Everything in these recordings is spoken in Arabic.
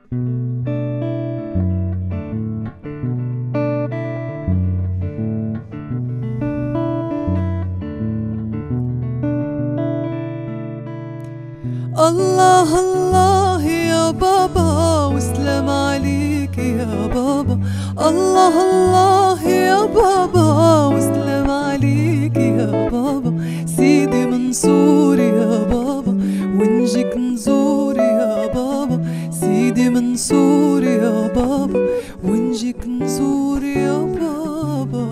الله الله يا بابا وسلام عليك يا بابا. الله الله يا بابا وسلام عليك يا بابا. سيدي منصور يا بابا ونجيك نزور يا بابا. سيدي منصور يا بابا ونجيك نزور يا بابا.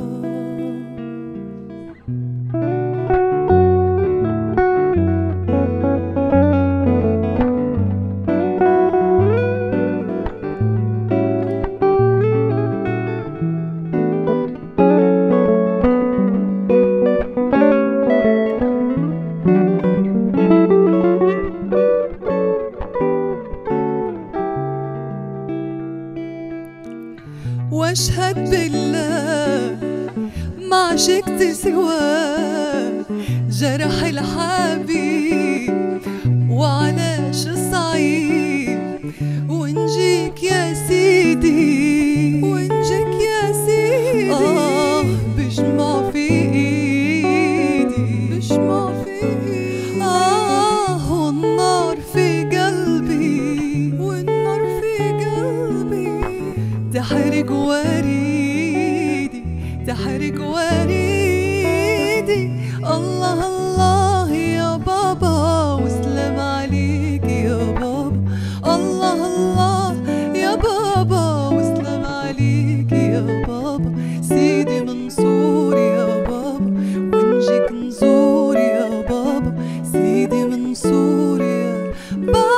واشهد بالله ما عشقت سواه. جرح الحبيب وعلاش صعيب. ونجيك يا سيدي ونجيك يا سيدي. بجمع في ايدي بجمع في ايدي. والنار في قلبي والنار في قلبي. تحرق وريدي تحرق وريدي. الله الله يا بابا وسلام عليك يا بابا. الله الله يا بابا وسلام عليك يا بابا. سيدي منصور يا بابا ونجيك نزور يا بابا. سيدي منصور يا بابا.